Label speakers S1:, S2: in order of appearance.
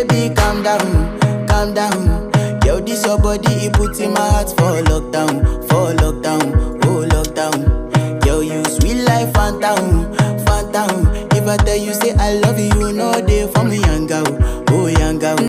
S1: baby, calm down, calm down. Yo, this your body, it puts in my heart for lockdown, oh lockdown. Yo, you sweet life, phantom, phantom. If I tell you say I love you, no day for me, young girl, oh young girl.